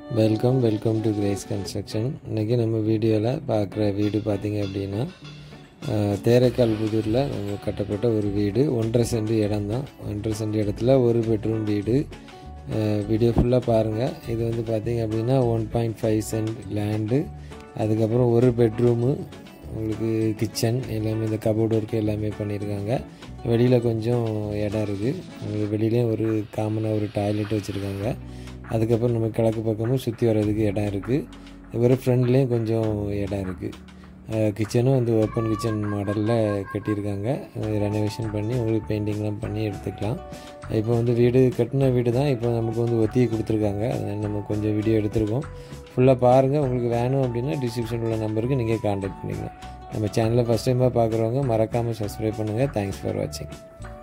Welcome to grace construction. இன்றைக்கி நம்ம வீடியோவில் பார்க்குற வீடு பார்த்திங்க அப்படின்னா தேரைக்கால் புதூரில் நம்ம கட்டப்பட்ட ஒரு வீடு. 1.5 சென்ட் இடம் தான். 1.5 சென்ட் இடத்துல ஒரு பெட்ரூம் வீடு. வீடியோ ஃபுல்லாக பாருங்கள். இது வந்து பார்த்திங்க அப்படின்னா 1.5 சென்ட் லேண்டு, அதுக்கப்புறம் ஒரு பெட்ரூமு, உங்களுக்கு கிச்சன் எல்லாமே, இந்த கபோர்டு ஒர்க்கு எல்லாமே பண்ணியிருக்காங்க. வெளியில் கொஞ்சம் இடம் இருக்குது. உங்களுக்கு வெளியிலேயும் ஒரு காமனாக ஒரு டாய்லெட் வச்சுருக்காங்க. அதுக்கப்புறம் நம்ம கிழக்கு பக்கமும் சுற்றி வர்றதுக்கு இடம் இருக்குது. ஒரு ஃப்ரெண்ட்லேயும் கொஞ்சம் இடம் இருக்குது. கிச்சனும் வந்து ஓப்பன் கிச்சன் மாடலில் கட்டியிருக்காங்க. ரெனோவேஷன் பண்ணி உங்களுக்கு பெயிண்டிங்லாம் பண்ணி எடுத்துக்கலாம். இப்போ வந்து வீடு கட்டின வீடு தான். இப்போ நமக்கு வந்து ஒத்தியை கொடுத்துருக்காங்க. அதனால் நம்ம கொஞ்சம் வீடியோ எடுத்துருக்கோம். ஃபுல்லாக பாருங்கள். உங்களுக்கு வேணும் அப்படின்னா டிஸ்கிரிப்ஷன் உள்ள நம்பருக்கு நீங்கள் கான்டாக்ட் பண்ணிக்கலாம். நம்ம சேனலை ஃபஸ்ட் டைமாக பார்க்குறவங்க மறக்காமல் சப்ஸ்கிரைப் பண்ணுங்கள். தேங்க்ஸ் ஃபார் வாட்சிங்.